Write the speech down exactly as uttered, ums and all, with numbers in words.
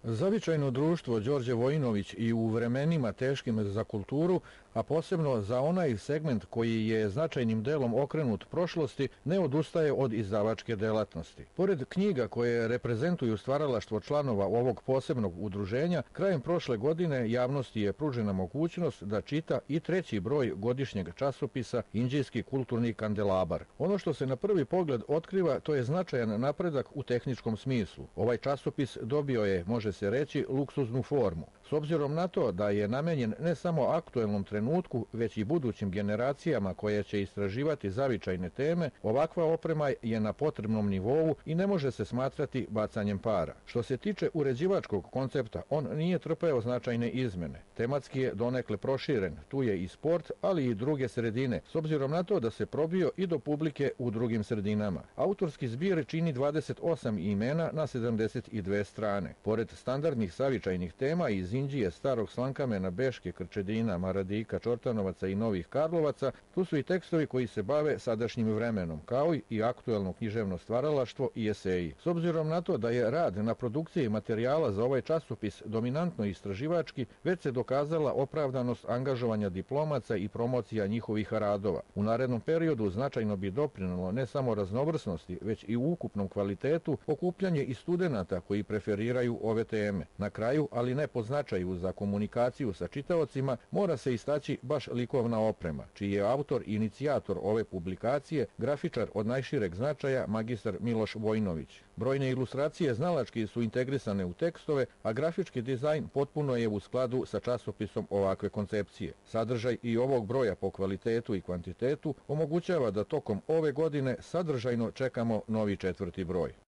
Zavičajno društvo Đorđe Vojinović i u vremenima teškim za kulturu, a posebno za onaj segment koji je značajnim delom okrenut prošlosti, ne odustaje od izdavačke delatnosti. Pored knjiga koje reprezentuju stvaralaštvo članova ovog posebnog udruženja, krajem prošle godine javnosti je pružena mogućnost da čita i treći broj godišnjeg časopisa Inđijski kulturni kandelabar. Ono što se na prvi pogled otkriva, to je značajan napredak u tehničkom smislu. Ovaj časopis dobio je, može se reći, luksuznu formu. S obzirom na to da je namenjen ne samo aktuelnom trenutku, već i budućim generacijama koje će istraživati zavičajne teme, ovakva oprema je na potrebnom nivou i ne može se smatrati bacanjem para. Što se tiče uređivačkog koncepta, on nije trpeo značajne izmene. Tematski je donekle proširen, tu je i sport, ali i druge sredine, s obzirom na to da se probio i do publike u drugim sredinama. Autorski zbir čini dvadeset osam imena na sedamdeset dve strane. Pored standardnih zavičajnih tema iz Inđije, Starog Slankamena, Beške, Krčedina, Maradika, Čortanovaca i Novih Karlovaca, tu su i tekstovi koji se bave sadašnjim vremenom, kao i aktuelno književno stvaralaštvo i eseji. S obzirom na to da je rad na produkciji materijala za ovaj časopis dominantno istraživački, već se dokazala opravdanost angažovanja diplomaca i promocija njihovih radova. U narednom periodu značajno bi doprinelo ne samo raznovrsnosti, već i u ukupnom kvalitetu okupljanje i studenata koji preferiraju ove teme. Na kraju, ali ne po značaju za komunikaciju sa čitaocima, mora se istaći baš likovna oprema, čiji je autor i inicijator ove publikacije, grafičar od najšireg značaja, magistar Miloš Vojinović. Brojne ilustracije znalački su integrisane u tekstove, a grafički dizajn potpuno je u skladu sa časopisom ovakve koncepcije. Sadržaj i ovog broja po kvalitetu i kvantitetu omogućava da tokom ove godine sadržajno čekamo novi četvrti broj.